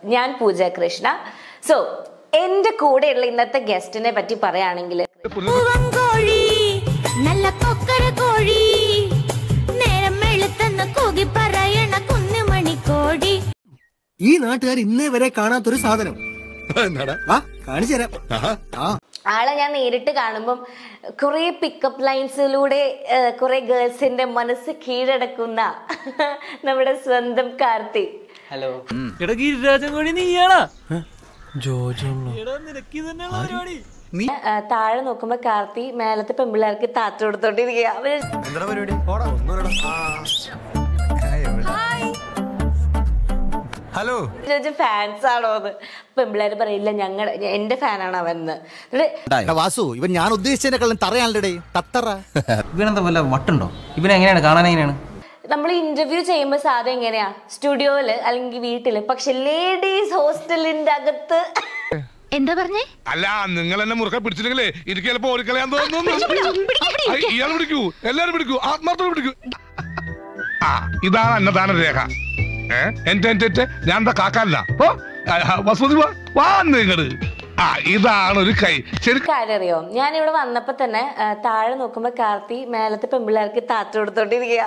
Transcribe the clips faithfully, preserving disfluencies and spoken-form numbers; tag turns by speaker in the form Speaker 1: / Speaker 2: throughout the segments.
Speaker 1: ഞാൻ പൂജ കൃഷ്ണ. സോ എന്റെ കൂടെയുള്ള ഇന്നത്തെ ഗസ്റ്റിനെ പറ്റി പറയുകയാണെങ്കിൽ
Speaker 2: ഈ നാട്ടുകാർ ഇന്നേ വരെ കാണാത്തൊരു സാധനം കാണിച്ചു തരാം.
Speaker 1: ആളെ ഞാൻ നേരിട്ട് കാണുമ്പം കുറെ പിക്കപ്പ് ലൈൻസിലൂടെ കുറെ ഗേൾസിന്റെ മനസ്സ് കീഴടക്കുന്ന നമ്മുടെ സ്വന്തം കാർത്തി.
Speaker 3: ഹലോ
Speaker 1: താഴെ നോക്കുമ്പോ കാർത്തി മേലത്തെ പെമ്പിള്ളേർക്ക് താത്ത കൊടുത്തോണ്ടിരിക്കുക.
Speaker 2: ഹലോ
Speaker 1: ഫാൻസ് ആണോന്ന് പെമ്പിള്ളേര് പറയില്ല, ഞങ്ങളുടെ എന്റെ ഫാനാണ് അവന്ന്.
Speaker 2: വാസു ഇവൻ ഞാൻ ഉദ്ദേശിച്ചതിനെക്കാളും തറയാണല്ലേ തത്തറ.
Speaker 3: ഇവനെന്താ വല്ല വട്ടുണ്ടോ? ഇവനെ എങ്ങനെയാണ് കാണാൻ? എങ്ങനെയാണ്
Speaker 1: നമ്മൾ ഇന്റർവ്യൂ ചെയ്യുമ്പോ സാധനം എങ്ങനെയാ സ്റ്റുഡിയോയില് അല്ലെങ്കിൽ വീട്ടില്, പക്ഷെ ലേഡീസ് ഹോസ്റ്റലിന്റെ അകത്ത്
Speaker 4: എന്താ പറഞ്ഞേ?
Speaker 5: അല്ല നിങ്ങൾ എന്നെ മുറുക്കെ പിടിച്ചില്ലെങ്കിലേ എനിക്ക് ചിലപ്പോ ഓടിക്കളയാൻ തോന്നുന്നു. ഇയാൾ പിടിക്കൂ, എല്ലാരും പിടിക്കൂ, ആത്മാർത്ഥം പിടിക്കൂ. ആ ഇതാണ് അന്നദാന രേഖ. എന്റെ എന്റെ ഞാൻ എന്താ കാക്കാനില്ല വസുതി വാ നിങ്ങള്. ആ ഇതാണ് ഒരു കൈ.
Speaker 1: കാര്യം അറിയോ, ഞാൻ ഇവിടെ വന്നപ്പോ തന്നെ താഴെ നോക്കുമ്പോ കാർത്തി മേലത്തെ പെമ്പിള്ളേർക്ക് താത്ത കൊടുത്തോണ്ടിരിക്കുക.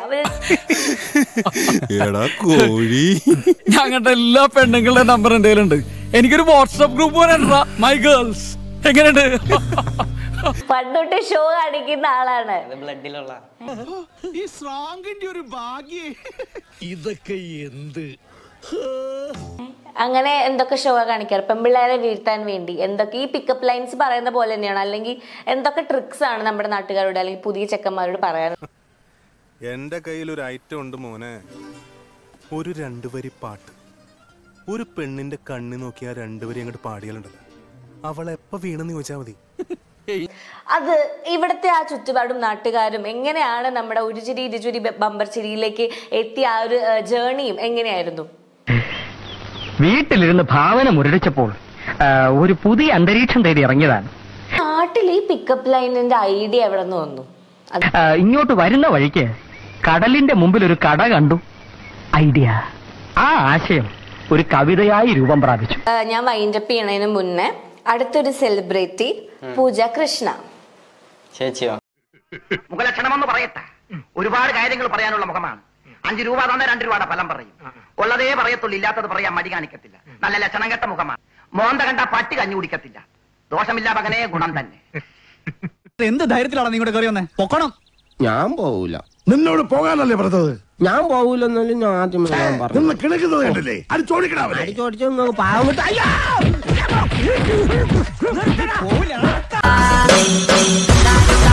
Speaker 6: ഞങ്ങളുടെ എല്ലാ പെണ്ണുങ്ങളുടെ നമ്പർ എന്റെ കയ്യിലുണ്ട്. എനിക്കൊരു വാട്സ്ആപ്പ് ഗ്രൂപ്പ് വരണ്ടാ മൈ ഗേൾസ്. എങ്ങനെയുണ്ട്?
Speaker 1: പണ്ടൊട്ട് ഷോ കാണിക്കുന്ന ആളാണ്.
Speaker 3: ബ്ലഡിലുള്ള
Speaker 6: ഈ സ്ട്രോങ്ങിന്റെ ഒരു ഭാഗ്യേ. ഇതൊക്കെ എന്ത്
Speaker 1: അങ്ങനെ എന്തൊക്കെ ഷോ കാണിക്കാറ് പെമ്പിള്ളേരെ വീഴ്ത്താൻ വേണ്ടി? എന്തൊക്കെ ഈ പിക്കപ്പ് ലൈൻസ് പറയുന്ന പോലെ തന്നെയാണ്, അല്ലെങ്കിൽ എന്തൊക്കെ ട്രിക്സ് ആണ് നമ്മുടെ നാട്ടുകാരോട് അല്ലെങ്കിൽ പുതിയ ചെക്കന്മാരോട് പറയാൻ?
Speaker 7: എന്റെ കയ്യിൽ ഒരു ഐറ്റം ഉണ്ട് മോനെ. ഒരു രണ്ടു വരി പാട്ട്. ഒരു പെണ്ണിന്റെ കണ്ണി നോക്കി ആ രണ്ടുവരി അങ്ങോട്ട് പാടിയാലുണ്ടല്ലോ, അവളെപ്പ വീണെന്ന് ചോദിച്ചാൽ മതി.
Speaker 1: അത് ഇവിടുത്തെ ആ ചുറ്റുപാടും നാട്ടുകാരും എങ്ങനെയാണ് നമ്മുടെ ഒരു ചിരി ഇരുചുരി ബമ്പർ ചിരിയിലേക്ക് എത്തിയ ആ ഒരു ജേർണിയും എങ്ങനെയായിരുന്നു?
Speaker 8: വീട്ടിലിരുന്ന് ഭാവന മുരടിച്ചപ്പോൾ ഒരു പുതിയ അന്തരീക്ഷം തേടി ഇറങ്ങിയതാണ്.
Speaker 1: നാട്ടിൽ ഈ പിക്കപ്പ് ലൈനിന്റെ ഐഡിയ എവിടെ നിന്ന് വന്നു?
Speaker 8: ഇങ്ങോട്ട് വരുന്ന വഴിക്ക് കടലിന്റെ മുമ്പിൽ ഒരു കട കണ്ടു. ഐഡിയ, ആ ആശയം ഒരു കവിതയായി രൂപം പ്രാപിച്ചു.
Speaker 1: ഞാൻ വൈൻഡപ്പ് ചെയ്യണതിന് മുന്നേ അടുത്തൊരു സെലിബ്രിറ്റി പൂജ കൃഷ്ണ
Speaker 3: ചേച്ചിയോ?
Speaker 8: മുഖലക്ഷണമെന്ന് പറയട്ടെ, ഒരുപാട് കാര്യങ്ങൾ പറയാനുള്ള മുഖമാണ്. അഞ്ചു രൂപ തന്നെ രണ്ട് രൂപയുടെ ഫലം പറയും. ഉള്ളതേ പറയത്തുള്ളൂ, ഇല്ലാത്തത് പറയാൻ മടി കാണിക്കത്തില്ല. നല്ല ലക്ഷണം കെട്ട മുഖമാണ്. മോന്ത കണ്ട പട്ടി കഞ്ഞു കുടിക്കത്തില്ല. ദോഷമില്ല മകനെ, ഗുണം തന്നെ.
Speaker 6: എന്ത് ധൈര്യത്തിലാണ് നിങ്ങളുടെ കയറി വന്നേ? പൊക്കണം.
Speaker 9: ഞാൻ പോവൂല.
Speaker 7: നിന്നോട് പോകാനല്ലേ പറഞ്ഞത്?
Speaker 9: ഞാൻ പോവൂലെന്നാലും ഞാൻ ആദ്യം പറഞ്ഞു.
Speaker 7: കിണക്കുന്നത് കണ്ടില്ലേ? അത് ചോദിക്കണ
Speaker 9: ചോദിച്ചു പാവം.
Speaker 6: പോവില്ല.